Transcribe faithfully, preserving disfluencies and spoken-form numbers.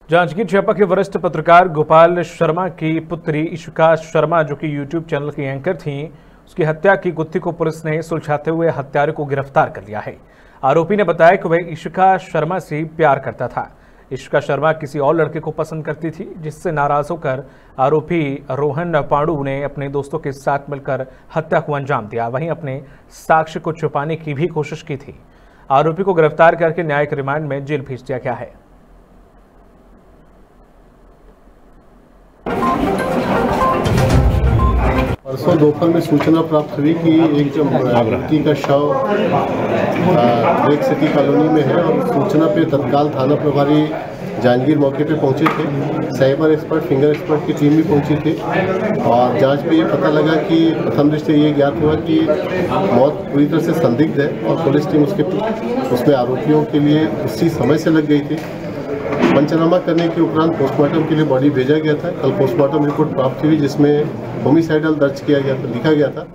जांजगीर चांपा के वरिष्ठ पत्रकार गोपाल शर्मा की पुत्री इशिका शर्मा, जो कि यूट्यूब चैनल की एंकर थीं, उसकी हत्या की गुत्थी को पुलिस ने सुलझाते हुए हत्यारे को गिरफ्तार कर लिया है। आरोपी ने बताया कि वह इशिका शर्मा से प्यार करता था। इशिका शर्मा किसी और लड़के को पसंद करती थी, जिससे नाराज होकर आरोपी रोहन पांडू ने अपने दोस्तों के साथ मिलकर हत्या को अंजाम दिया। वहीं अपने साक्ष्य को छुपाने की भी कोशिश की थी। आरोपी को गिरफ्तार करके न्यायिक रिमांड में जेल भेज दिया गया है। परसों दोपहर में सूचना प्राप्त हुई कि एक लड़की का शव ब्रेक सिटी कॉलोनी में है और सूचना पे तत्काल थाना प्रभारी जांजगीर मौके पे पहुंचे थे। साइबर एक्सपर्ट, फिंगर एक्सपर्ट की टीम भी पहुंची थी और जांच पे ये पता लगा कि प्रथम दृष्टया ये ज्ञात हुआ कि मौत पूरी तरह से संदिग्ध है और पुलिस टीम उसके उसमें आरोपियों के लिए उसी समय से लग गई थी। पंचनामा करने के उपरांत पोस्टमार्टम के लिए बॉडी भेजा गया था। कल पोस्टमार्टम रिपोर्ट प्राप्त हुई, जिसमें होमिसाइडल दर्ज किया गया था, लिखा गया था।